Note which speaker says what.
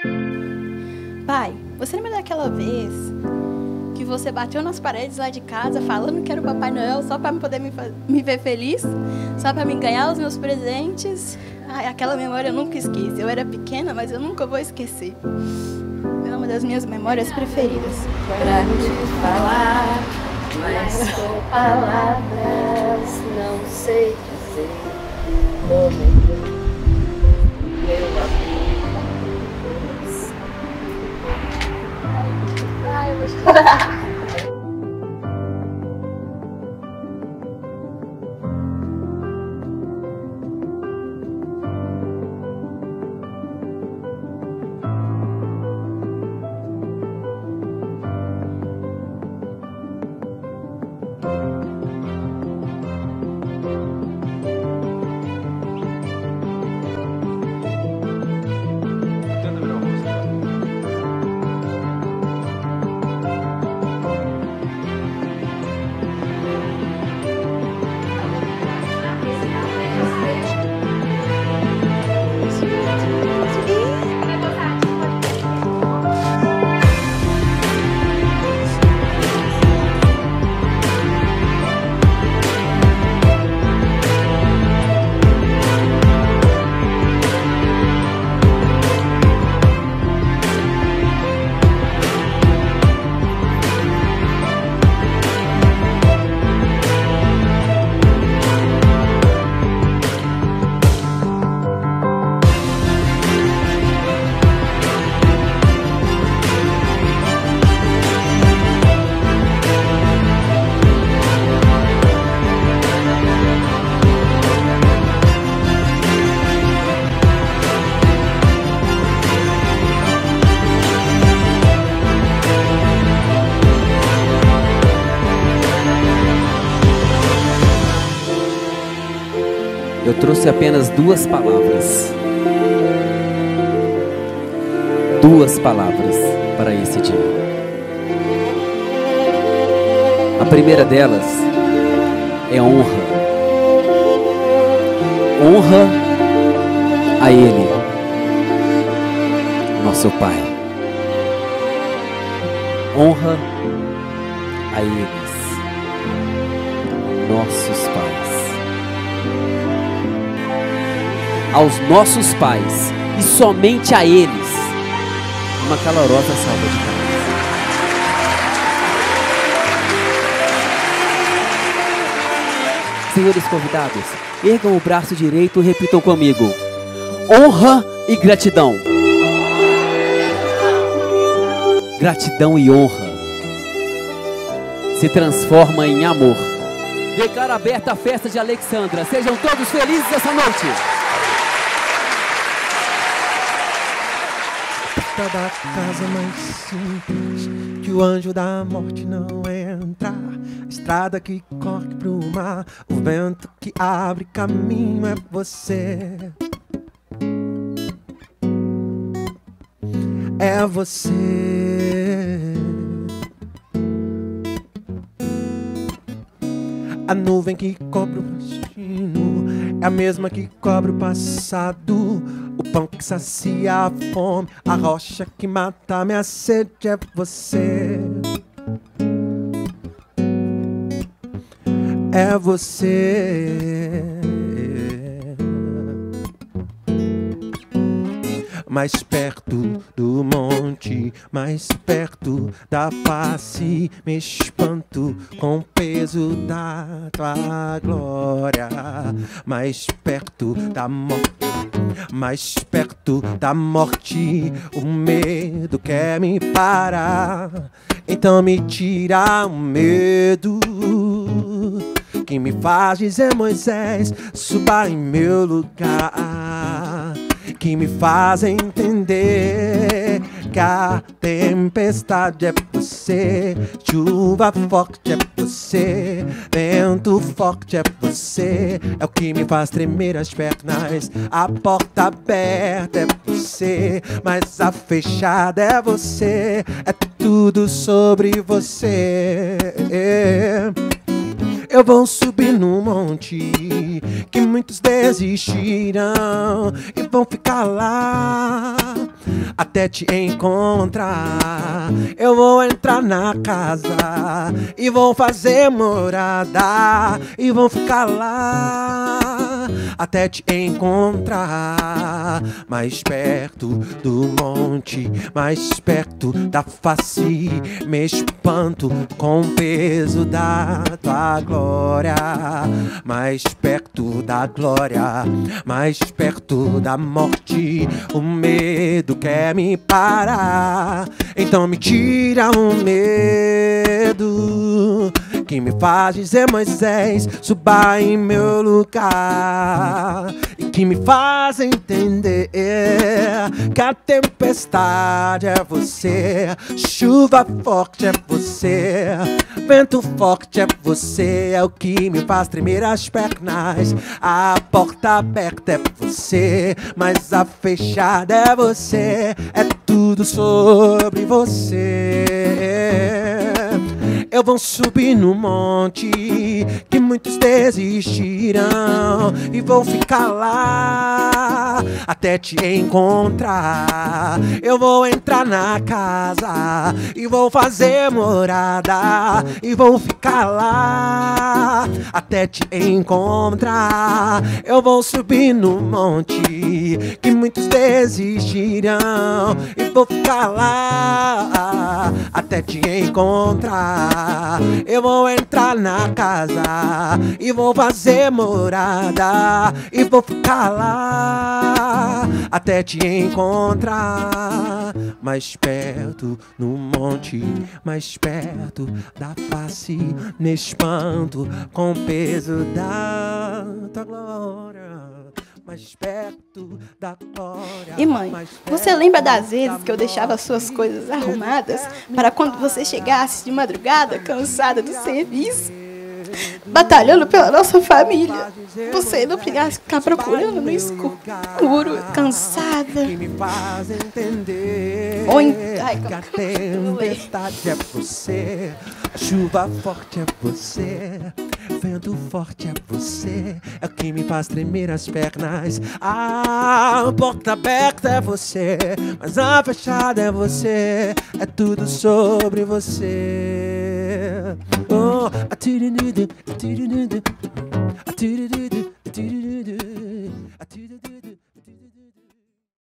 Speaker 1: Pai, você lembra daquela vez que você bateu nas paredes lá de casa falando que era o Papai Noel só para poder me ver feliz? Só para me ganhar os meus presentes? Ai, aquela memória eu nunca esqueço. Eu era pequena, mas eu nunca vou esquecer. É uma das minhas memórias preferidas.
Speaker 2: Pra te falar, mas com palavras não sei dizer. Meu amor. Ai, eu vou chorar.
Speaker 3: Eu trouxe apenas duas palavras. Duas palavras para esse dia. A primeira delas é honra. Honra a Ele, nosso Pai. Honra a eles, nossos pais. Aos nossos pais e somente a eles, uma calorosa salva de palmas. Senhores convidados, ergam o braço direito e repitam comigo: honra e gratidão. Gratidão e honra se transforma em amor. Declaro aberta a festa de Alexandra. Sejam todos felizes essa noite.
Speaker 4: Da casa mais simples, que o anjo da morte não entra. A estrada que corre pro mar, o vento que abre caminho é você. É você. A nuvem que cobre o destino é a mesma que cobre o passado. O pão que sacia a fome, a rocha que mata a minha sede é você. É você. Mais perto do monte, mais perto da face, me espanto com o peso da tua glória. Mais perto da morte, mais perto da morte, o medo quer me parar. Então me tira o medo que me faz dizer: Moisés, suba em meu lugar. Que me faz entender que a tempestade é você, chuva forte é você, vento forte é você. É o que me faz tremer as pernas, a porta aberta é você, mas a fechada é você. É tudo sobre você. Eu vou subir no monte que muitos desistirão e vão ficar lá até te encontrar. Eu vou entrar na casa e vou fazer morada e vou ficar lá até te encontrar. Mais perto do monte, mais perto da face, me espanto com o peso da tua glória. Mais perto da glória, mais perto da morte, o medo quer me parar. Então me tira o medo que me faz dizer: Moisés, suba em meu lugar. E que me faz entender que a tempestade é você, chuva forte é você, vento forte é você. É o que me faz tremer as pernas. A porta aberta é você, mas a fechada é você. É tudo sobre você. Eu vou subir no monte que muitos desistirão e vou ficar lá até te encontrar. Eu vou entrar na casa e vou fazer morada e vou ficar lá até te encontrar. Eu vou subir no monte que muitos desistirão e vou ficar lá até te encontrar. Eu vou entrar na casa e vou fazer morada e vou ficar lá até te encontrar. Mais perto no monte, mais perto da face, me espanto com o peso da tua glória. Mais perto da glória.
Speaker 1: E mãe, você lembra das vezes que eu deixava suas coisas arrumadas para quando você chegasse de madrugada, cansada do serviço, batalhando pela nossa família? Você não precisasse ficar procurando no escuro, cansada.
Speaker 4: Que me faz entender que a tempestade é você, a chuva forte é você, vento forte é você. É o que me faz tremer as pernas. A porta aberta é você, mas a fechada é você. É tudo sobre você. Oh,